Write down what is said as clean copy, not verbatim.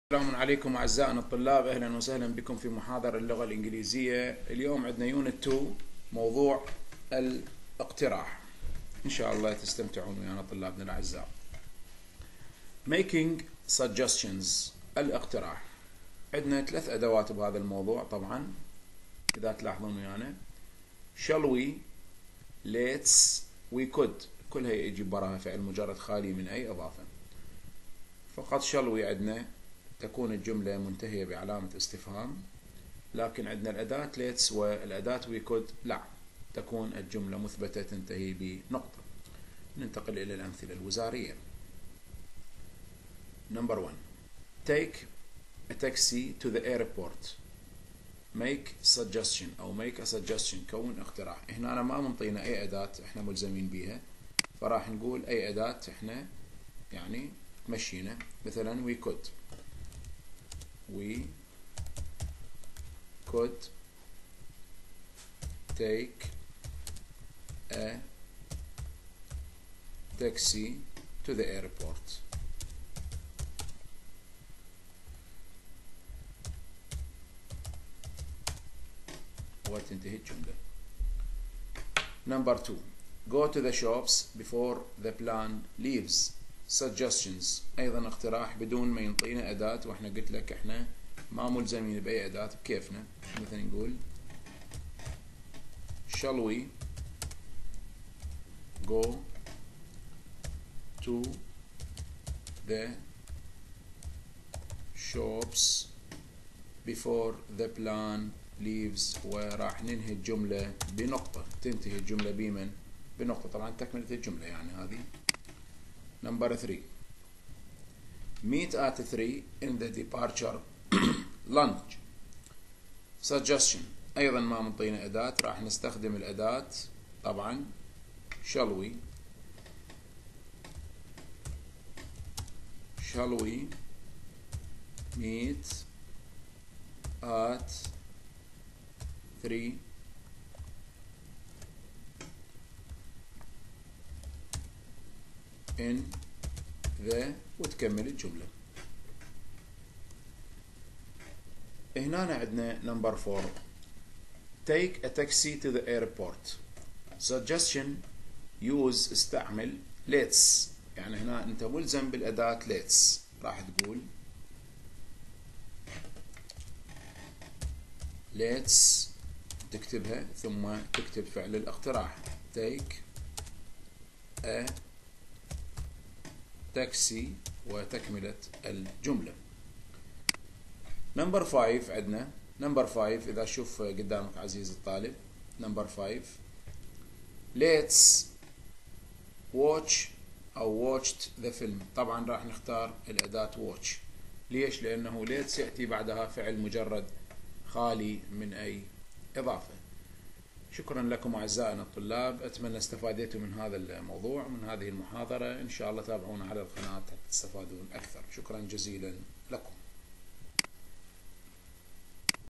السلام عليكم أعزائنا الطلاب، أهلا وسهلا بكم في محاضرة اللغة الإنجليزية. اليوم عندنا يونت 2 موضوع الاقتراح. إن شاء الله تستمتعون ويانا طلابنا الأعزاء. Making suggestions، الاقتراح. عندنا 3 أدوات بهذا الموضوع طبعا إذا تلاحظون ويانا. shall we، let's، we could، كلها يجي براها فعل مجرد خالي من أي إضافة. فقط shall we عندنا تكون الجملة منتهية بعلامة استفهام، لكن عندنا الأداة let's والأداة we could لا، تكون الجملة مثبتة تنتهي بنقطة. ننتقل إلى الأمثلة الوزارية. Number 1. Take a taxi to the airport. Make suggestion أو make a suggestion، كون اقتراح. هنا أنا ما منطينا أي أداة إحنا ملزمين بيها، فراح نقول أي أداة إحنا يعني تمشينا. مثلا we could take a taxi to the airport. وتنتهي الجملة. Number 2. Go to the shops before the plan leaves. Suggestions، أيضا اقتراح بدون ما ينطينا أداة، وإحنا قلت لك إحنا ما ملزمين بأي أداة بكيفنا. مثلا نقول shall we go to the shops before the plan leaves، وراح ننهي الجملة بنقطة. تنتهي الجملة بمن؟ بنقطة. طبعا تكملة الجملة يعني هذه. Number 3. Meet at 3 in the departure lunch. Suggestion، أيضا ما منطينا أداة، راح نستخدم الأداة طبعا shall we meet at 3 in the، وتكمل الجملة. هنا عندنا number 4. Take a taxi to the airport. Suggestion، use، استعمل let's، يعني هنا أنت ملزم بالأداة let's. راح تقول let's، تكتبها ثم تكتب فعل الاقتراح take a taxi وتكملة الجملة. Number 5 عندنا. Number 5 إذا شوف قدامك عزيز الطالب. Number 5 let's watch أو watched the film. طبعا راح نختار الأداة watch. ليش؟ لأنه let's يأتي بعدها فعل مجرد خالي من أي إضافة. شكرا لكم أعزائنا الطلاب، أتمنى استفادتم من هذا الموضوع من هذه المحاضرة. إن شاء الله تابعونا على القناة حتى تستفادون أكثر. شكرا جزيلا لكم.